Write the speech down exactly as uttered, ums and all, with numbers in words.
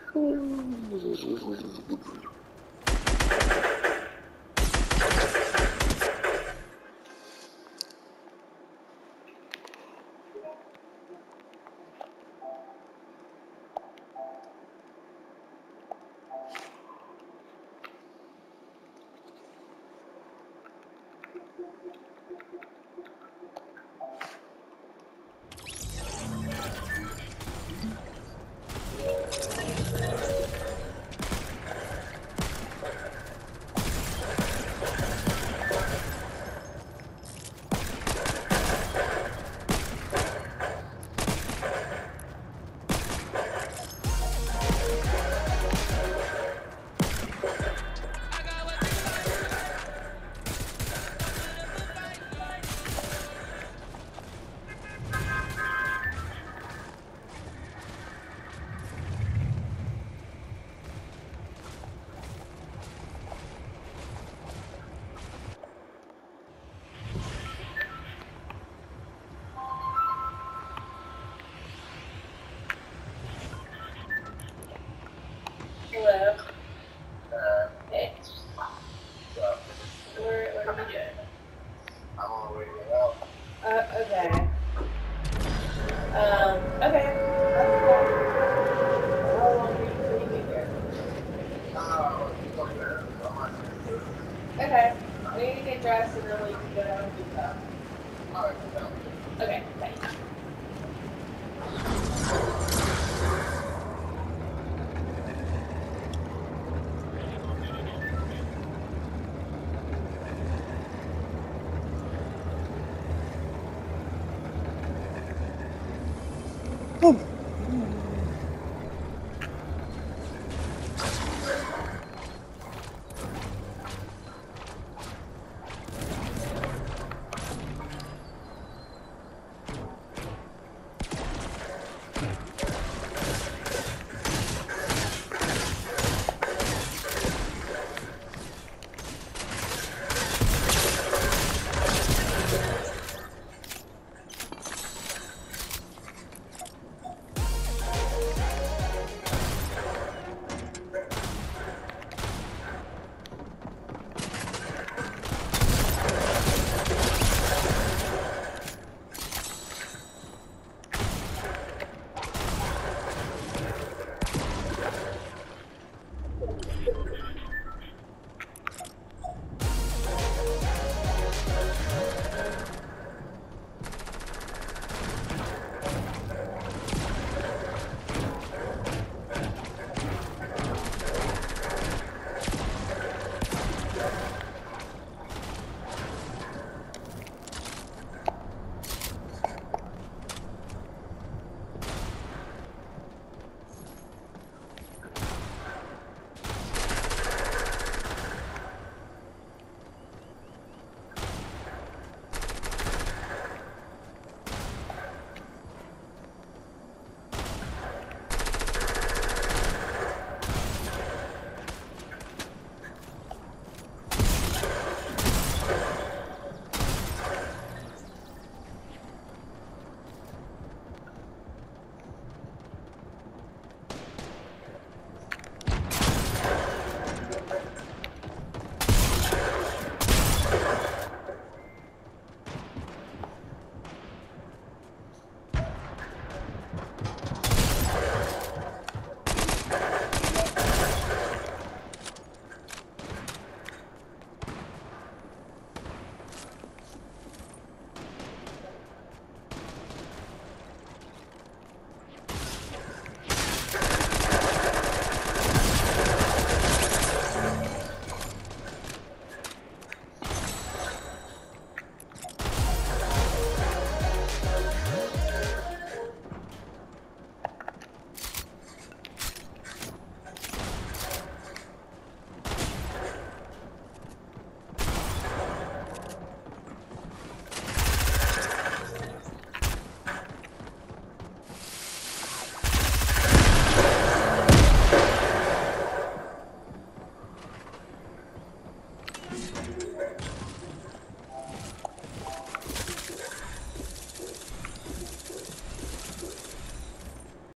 Hello. Uh, hey. So, where, what are we doing? I'm on the way to get out. Uh, okay. Um, okay. That's cool. How long are you going to be here? Uh, okay. We need to get dressed and then we can go down and do stuff. Alright, okay, bye. Oh.